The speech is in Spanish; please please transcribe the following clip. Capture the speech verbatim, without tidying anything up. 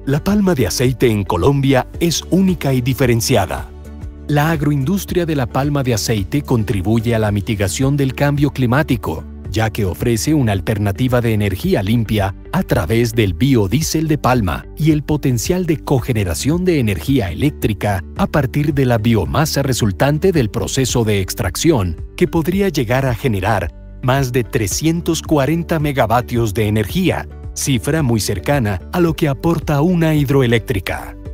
La palma de aceite en Colombia es única y diferenciada. La agroindustria de la palma de aceite contribuye a la mitigación del cambio climático, ya que ofrece una alternativa de energía limpia a través del biodiesel de palma y el potencial de cogeneración de energía eléctrica a partir de la biomasa resultante del proceso de extracción, que podría llegar a generar más de trescientos cuarenta megavatios de energía, cifra muy cercana a lo que aporta una hidroeléctrica.